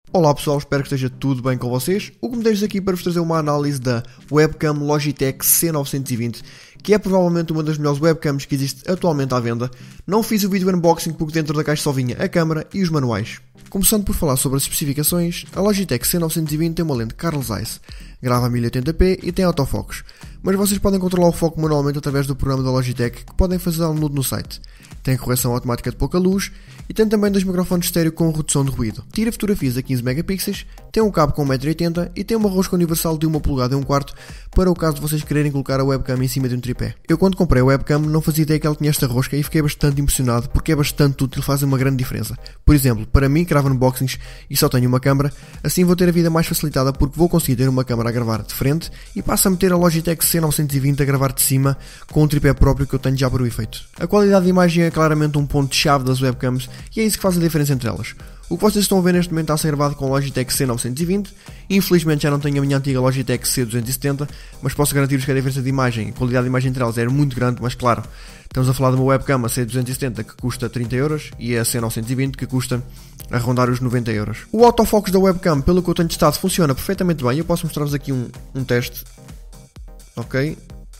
Olá pessoal, espero que esteja tudo bem com vocês. O que me deixo aqui para vos trazer uma análise da webcam Logitech C920, que é provavelmente uma das melhores webcams que existe atualmente à venda. Não fiz o vídeo unboxing porque dentro da caixa só vinha a câmera e os manuais. Começando por falar sobre as especificações, a Logitech C920 tem uma lente Carl Zeiss, grava a 1080p e tem autofocos, mas vocês podem controlar o foco manualmente através do programa da Logitech que podem fazer download no site. Tem correção automática de pouca luz e tem também dois microfones estéreo com redução de ruído. Tira fotografias a 15 megapixels, tem um cabo com 1,80 m e tem uma rosca universal de 1 polegada e 1/4 para o caso de vocês quererem colocar a webcam em cima de um tripé. Eu quando comprei a webcam não fazia ideia que ela tinha esta rosca e fiquei bastante impressionado porque é bastante útil e faz uma grande diferença. Por exemplo, para mim que gravo unboxings e só tenho uma câmera, assim vou ter a vida mais facilitada porque vou conseguir ter uma câmera a gravar de frente e passo a meter a Logitech C920 a gravar de cima com um tripé próprio que eu tenho já para o efeito. A qualidade de imagem é claramente um ponto-chave das webcams e é isso que faz a diferença entre elas. O que vocês estão a ver neste momento está a ser gravado com a Logitech C920, infelizmente já não tenho a minha antiga Logitech C270, mas posso garantir-vos que a diferença de imagem, a qualidade de imagem entre elas é muito grande, mas claro, estamos a falar de uma webcam a C270 que custa 30€ e a C920 que custa a rondar os 90€. O autofocus da webcam, pelo que eu tenho testado, funciona perfeitamente bem. Eu posso mostrar-vos aqui um teste. Ok.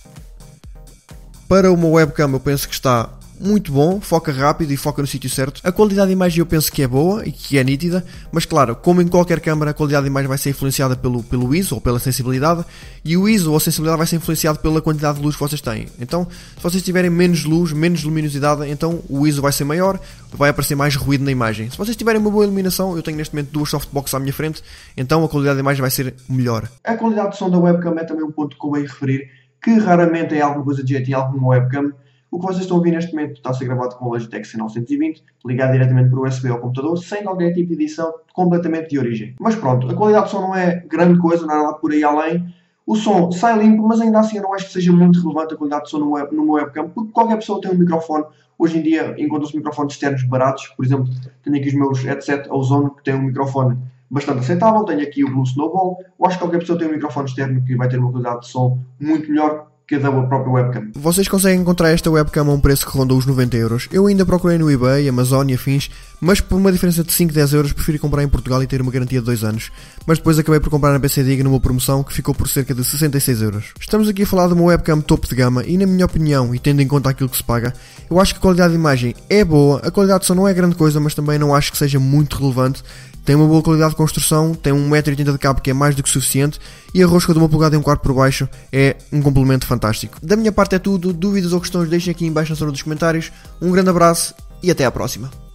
Para uma webcam eu penso que está muito bom, foca rápido e foca no sítio certo. A qualidade de imagem eu penso que é boa e que é nítida, mas claro, como em qualquer câmera, a qualidade de imagem vai ser influenciada pelo ISO ou pela sensibilidade, e o ISO ou a sensibilidade vai ser influenciado pela quantidade de luz que vocês têm. Então, se vocês tiverem menos luz, menos luminosidade, então o ISO vai ser maior, vai aparecer mais ruído na imagem. Se vocês tiverem uma boa iluminação, eu tenho neste momento duas softbox à minha frente, então a qualidade de imagem vai ser melhor. A qualidade de som da webcam é também um ponto que eu ia referir, que raramente é alguma coisa de jeito em alguma webcam. O que vocês estão a ouvir neste momento está a ser gravado com a Logitech C920, ligado diretamente por USB ao computador, sem qualquer tipo de edição, completamente de origem. Mas pronto, a qualidade do som não é grande coisa, não é nada por aí além. O som sai limpo, mas ainda assim eu não acho que seja muito relevante a qualidade de som numa webcam, porque qualquer pessoa tem um microfone. Hoje em dia encontram-se microfones externos baratos, por exemplo, tenho aqui os meus headset Ozone, que tem um microfone bastante aceitável, tenho aqui o Blue Snowball. Eu acho que qualquer pessoa tem um microfone externo que vai ter uma qualidade de som muito melhor que da própria webcam. Vocês conseguem encontrar esta webcam a um preço que ronda os 90€. Eu ainda procurei no eBay, Amazon e afins, mas por uma diferença de 5, 10€, preferi comprar em Portugal e ter uma garantia de 2 anos. Mas depois acabei por comprar na PCDig numa promoção que ficou por cerca de 66€. Estamos aqui a falar de uma webcam topo de gama e na minha opinião, e tendo em conta aquilo que se paga, eu acho que a qualidade de imagem é boa, a qualidade de som não é grande coisa, mas também não acho que seja muito relevante. Tem uma boa qualidade de construção, tem 1,80 m de cabo que é mais do que suficiente e a rosca de 1 polegada e 1/4 por baixo é um complemento fantástico. Da minha parte é tudo, dúvidas ou questões deixem aqui em baixo na zona dos comentários. Um grande abraço e até à próxima.